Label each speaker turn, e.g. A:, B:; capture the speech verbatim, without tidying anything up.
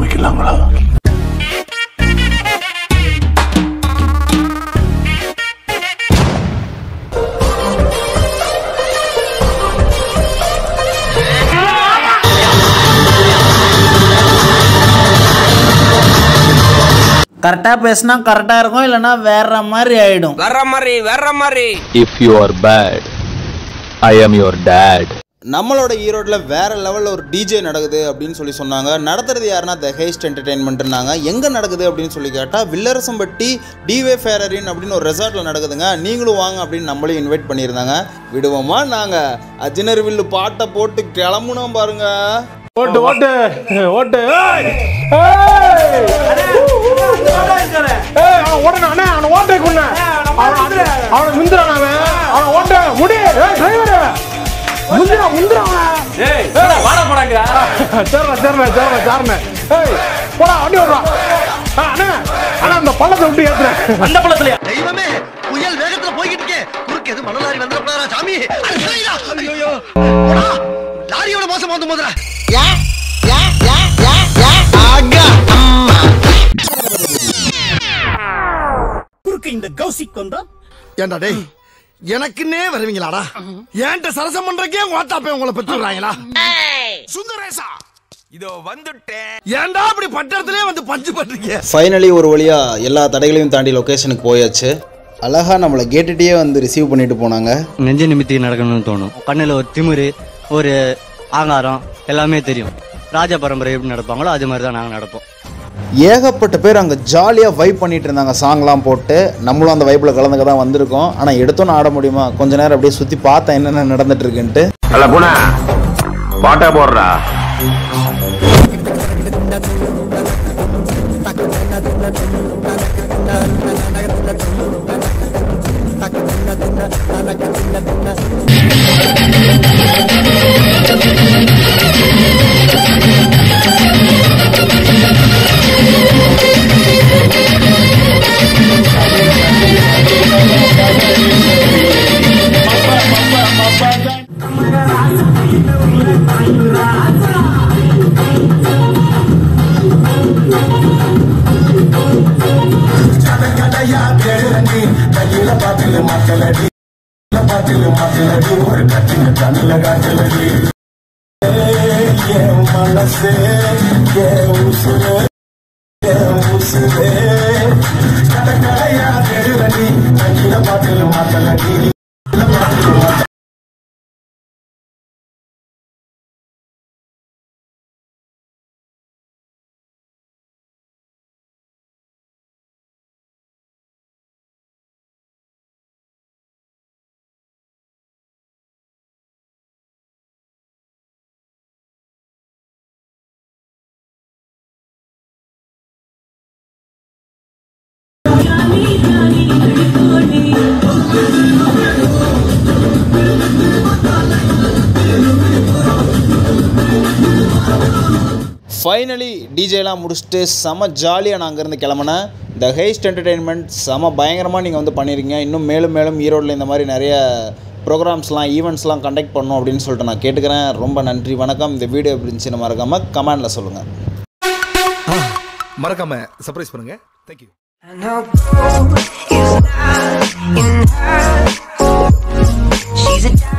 A: ஆரம்பிக்கலாங்களா?
B: கரெக்டா பேசினா கரெக்டா இருக்கும், இல்லனா வேற மாதிரி ஆயிடும்.
C: வேற மாதிரி வேற மாதிரி.
D: If you are bad, I am your dad.
E: நம்மளோட ஈரோட்டில் வேறு லெவலில் ஒரு டிஜே நடக்குது அப்படின்னு சொல்லி சொன்னாங்க. நடத்துறது யாருன்னா த ஹெய்ஸ்ட் என்டர்டெயின்மெண்ட்னாங்க. எங்கே நடக்குது அப்படின்னு சொல்லி கேட்டால் வில்லரசம்பட்டி டிவே ஃபேரரின் அப்படின்னு ஒரு ரெசார்ட்டில் நடக்குதுங்க. நீங்களும் வாங்க அப்படின்னு நம்மளையும் இன்வைட் பண்ணியிருந்தாங்க. விடுவோமா நாங்கள் அஜினர் வில்லு பாட்டை போட்டு கிளம்புனோம் பாருங்க.
F: ஓட்டு ஓட்டு ஓட்டு ஓடனே அவனை ஓட்டை கொண்ட அவனை முந்திரான் அவன் அவனை ஓட்ட முடி டிரைவர் முந்திரா முந்திரான் சேர்றா சேர்றா சேர்றா சேர்றா ஏய் போடா வண்டி ஓடுறான் அண்ணா அண்ணா அந்த பள்ளத்தை விட்டு ஏத்துறேன். அந்த பள்ளத்துல
G: தெய்வமே புயல் வேகத்துல போய்கிட்டு இருக்கே, குறுக்கு எது மணலாரி வந்துடக்கூடாதா சாமி? ஐயோ போடா லாரியோட மோசம் வந்து மோதுறா. யா யா யா யா யா ஆகா அம்மா
A: குறுக்கு இந்த கௌசிக் வந்தா
G: ஏண்டா டேய் எனக்குன்னே வருவீங்களாடா? ஏன்ட்ட சரசம் பண்றக்கே வாட்டாப்பே உங்களை பெற்றுறாங்களா?
C: சுந்தரேசா இதோ வந்துட்டேன்.
G: ஏன்டா அப்படி பட்டறதுலயே வந்து பஞ்சு பண்றீங்க?
E: ஃபைனலி ஒரு வழியாக எல்லா தடைகளையும் தாண்டி லொக்கேஷனுக்கு போயாச்சு. அழகாக நம்மளை கேட்டுகிட்டே வந்து ரிசீவ் பண்ணிட்டு போனாங்க.
H: நெஞ்ச நிமித்தி நடக்கணும்னு தோணும். கண்ணில் ஒரு திமிரு, ஒரு ஆங்காரம் எல்லாமே தெரியும். ராஜா பரம்பரை எப்படி நடப்பாங்களோ அது மாதிரி தான் நாங்கள் நடப்போம்.
E: ஏகப்பட்ட பேர் அங்கே ஜாலியாக வைப் பண்ணிட்டு இருந்தாங்க. சாங்லாம் போட்டு நம்மளும் அந்த வைப்பில் கலந்துக்க தான் வந்திருக்கோம். ஆனால் எடுத்தோன்னு ஆட முடியுமா? கொஞ்ச நேரம் அப்படியே சுற்றி பார்த்தா என்னென்ன நடந்துட்டு இருக்குன்ட்டு.
D: அல்ல போனா பாட்டா போடுறா.
E: ஃபைனலி டிஜேலாம் முடிச்சுட்டு செம ஜாலியாக நான் அங்கேருந்து கிளம்புனேன். த ஹெய்ஸ்ட் என்டர்டெயின்மெண்ட் செம பயங்கரமாக நீங்கள் வந்து பண்ணியிருக்கீங்க. இன்னும் மேலும் மேலும் ஈரோட்டில் இந்த மாதிரி நிறைய ப்ரோக்ராம்ஸ்லாம் ஈவெண்ட்ஸ்லாம் கண்டக்ட் பண்ணணும் அப்படின்னு சொல்லிட்டு நான் கேட்டுக்கிறேன். ரொம்ப நன்றி, வணக்கம். இந்த வீடியோ எப்படி இருந்துச்சுன்னு மறக்காமல் கமெண்டில் சொல்லுங்கள்.
G: மறக்காம சர்ப்ரைஸ் பண்ணுங்க. தேங்க்யூ. She's a